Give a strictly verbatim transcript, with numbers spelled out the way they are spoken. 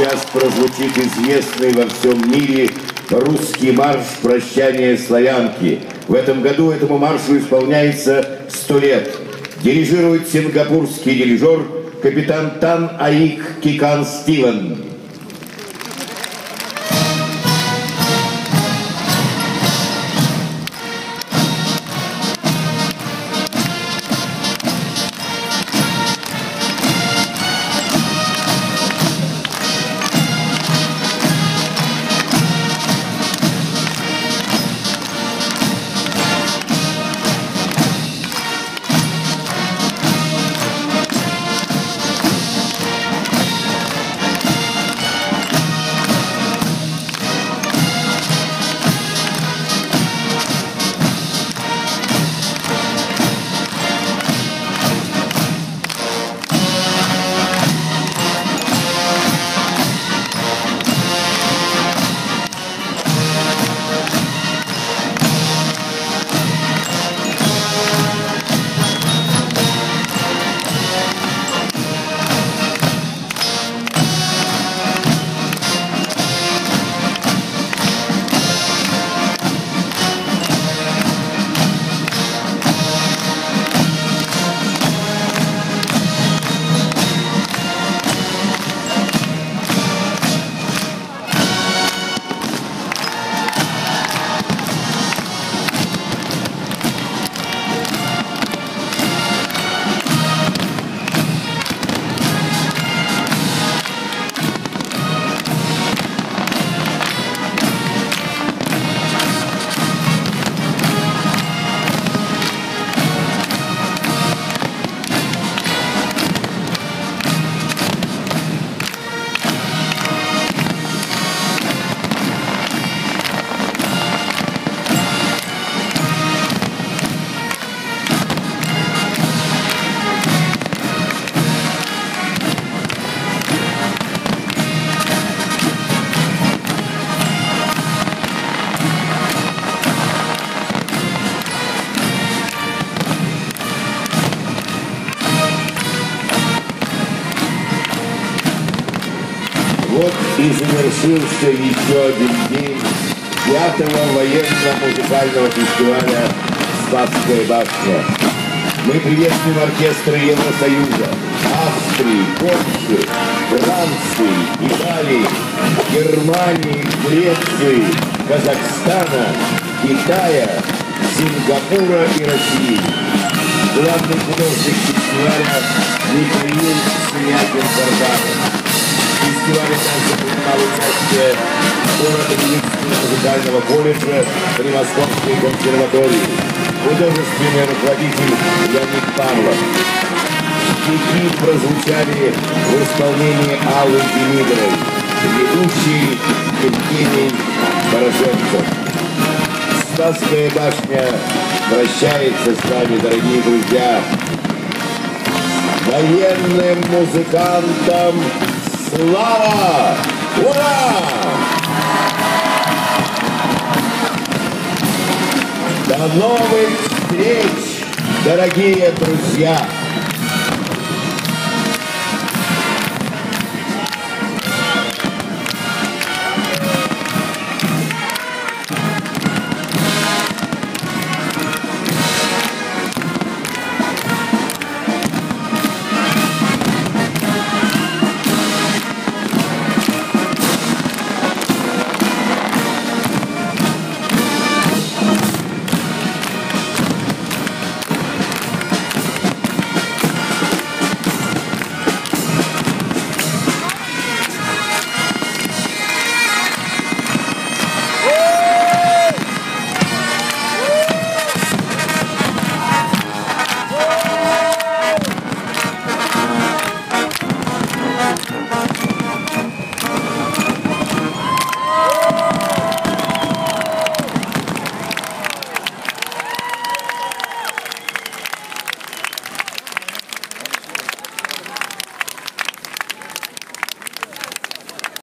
сейчас прозвучит известный во всем мире русский марш «Прощание славянки». В этом году этому маршу исполняется сто лет. Дирижирует сингапурский дирижер капитан Тан Аик Кикан Стивен. Вот и завершился еще один день пятого военно-музыкального фестиваля «Спасская башня». Мы приветствуем оркестры Евросоюза, Австрии, Польши, Франции, Италии, Германии, Греции, Казахстана, Китая, Сингапура и России. Главный художник фестиваля Михаил Снякин-Варданов. В фестивале также принимал участие городо-медицинского музыкального колледжа при Московской консерватории, художественный руководитель Леонид Павлов. Стихи прозвучали в исполнении Аллы Демидовой, ведущий Евгений Порошенко. Спасская башня прощается с вами, дорогие друзья. Военным музыкантам слава! Ура! До новых встреч, дорогие друзья!